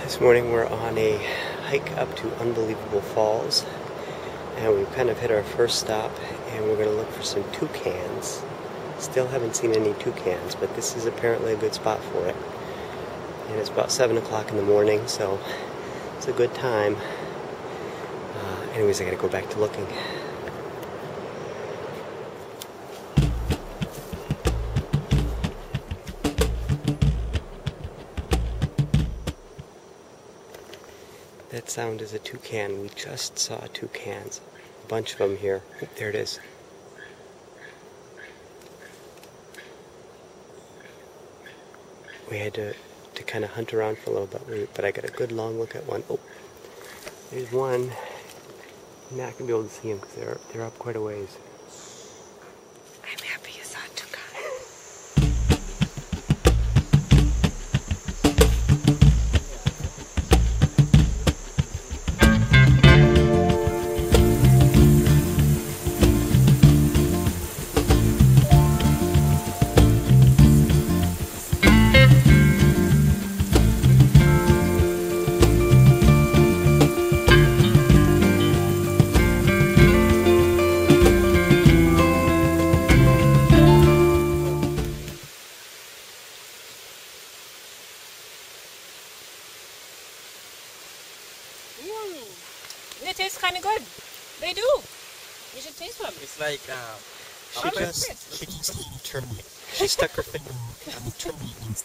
This morning we're on a hike up to Unbelievable Falls, and we've kind of hit our first stop, and we're going to look for some toucans. Still haven't seen any toucans, but this is apparently a good spot for it. And it's about 7 o'clock in the morning, so it's a good time. Anyways, I gotta go back to looking. That sound is a toucan. We just saw toucans. A bunch of them here. Oh, there it is. We had to kind of hunt around for a little bit, but I got a good long look at one. Oh, there's one. I'm not going to be able to see them because they're up quite a ways. I'm happy you saw a toucan. They taste kind of good. They do. You should taste one. It's like She stuck her finger on the termite.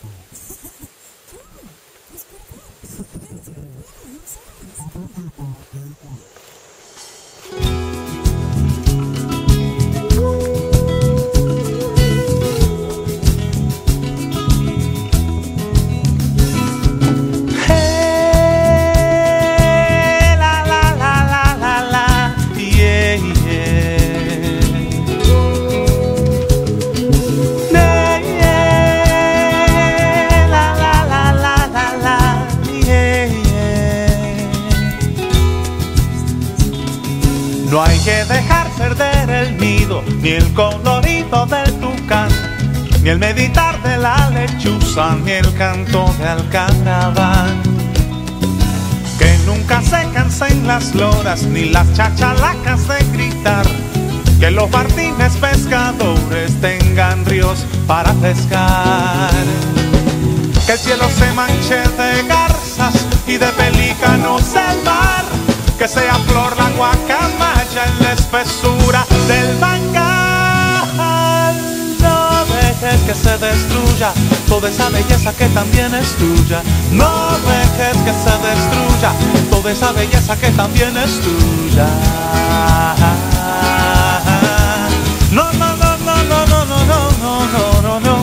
No hay que dejar perder el nido, ni el colorido del tucán, ni el meditar de la lechuza, ni el canto de alcaraván. Que nunca se cansen las loras, ni las chachalacas de gritar. Que los jardines pescadores tengan ríos para pescar. Que el cielo se manche de garzas y de pelícanos el mar. Que sea flor la guacamaya en la espesura del mangal. No dejes que se destruya toda esa belleza que también es tuya. No dejes que se destruya toda esa belleza que también es tuya. No, no, no, no, no, no, no, no, no, no, no.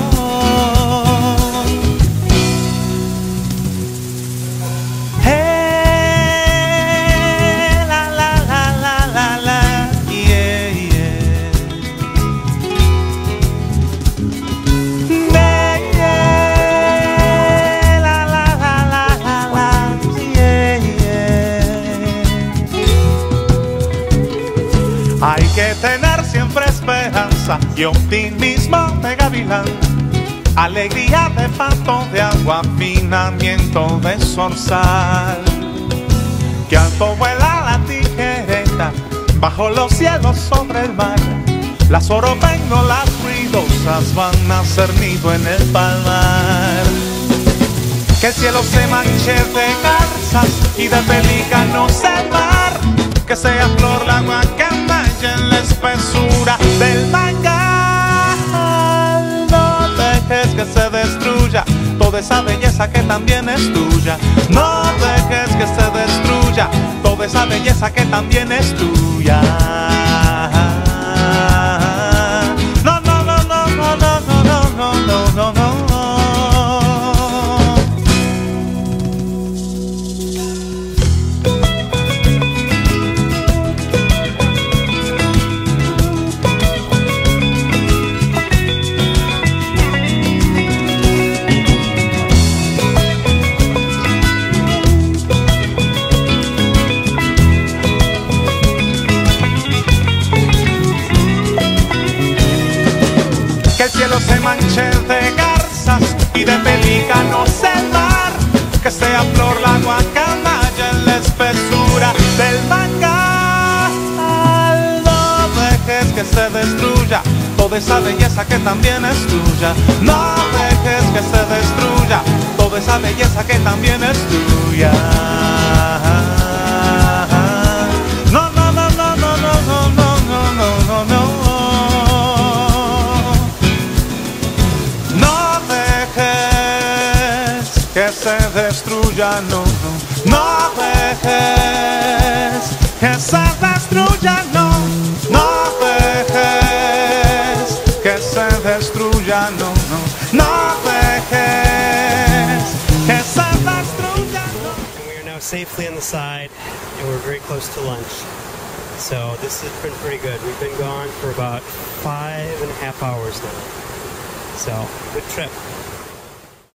Hay que tener siempre esperanza y optimismo de gavilán, alegría de pato de agua, afinamiento de zorzal. Que alto vuela la tijereta bajo los cielos sobre el mar. Las oropéndolas ruidosas van a hacer nido en el palmar. Que el cielo se manche de garzas y de pelícanos el mar. Que sea flor la guacamaya en la espesura del mangal. No dejes que se destruya toda esa belleza que también es tuya. No dejes que se destruya toda esa belleza que también es tuya. No, no, no, no, no, no, no, no, no, no, no. Que el cielo se manche de garzas y de pelícanos el mar. que sea flor la guacamaya en la espesura del mangal. No dejes que se destruya toda esa belleza que también es tuya. No dejes que se destruya toda esa belleza que también es tuya. No, no, no, no, no, no, no, no, no, no, no. No dejes que se destruya, no, no. No dejes que se destruya, no. No dejes que se destruya, no, no. No dejes que se destruya, no. And we are now safely on the side, and we're very close to lunch. So this has been pretty good. We've been gone for about 5.5 hours now. So, good trip.